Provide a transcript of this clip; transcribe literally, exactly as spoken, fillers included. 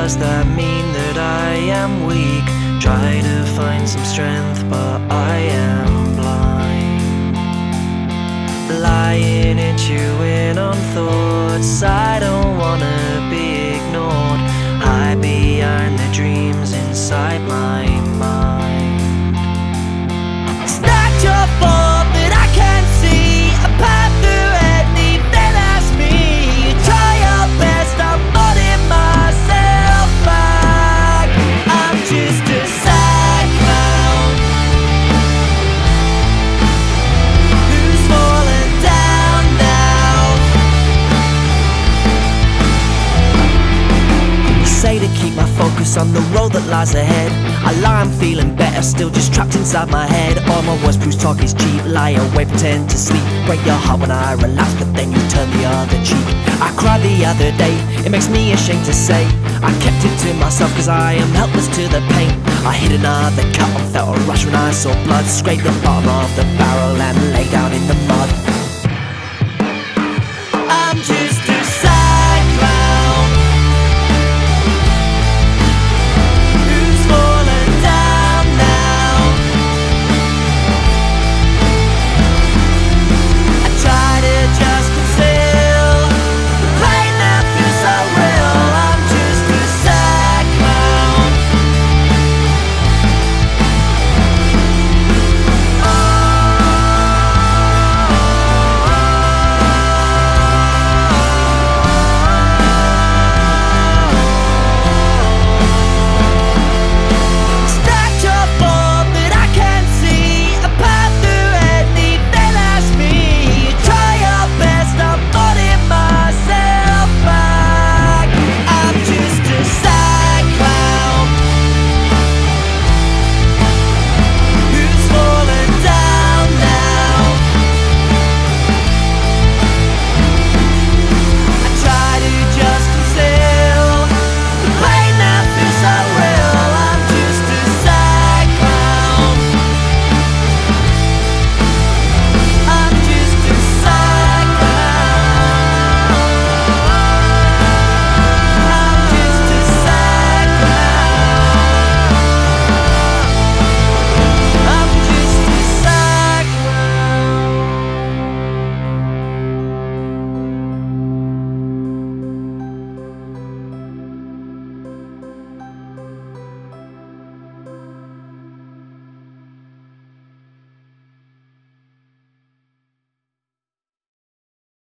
does that mean that I am weak? Try to find some strength, but I am blind. Lying and chewing on thoughts I don't wanna be ignored. Hide behind the dreams inside my mind. It's not your fault that I can't see a path through anything that's me. You try your best, I'm holding myself back. I'm just a sad clown who's fallen down now. You say to keep my focus on the road that lies ahead. I lie, I'm feeling better, still just trapped inside my head. All my words, Bruce talk is cheap. Lie awake, pretend to sleep. Break your heart when I relax, but then you turn the other cheek. I cried the other day, it makes me ashamed to say I kept it to myself cause I am helpless to the pain. I hit another cut and felt a rush when I saw blood. Scraped the bottom of the barrel and lay down in the mud.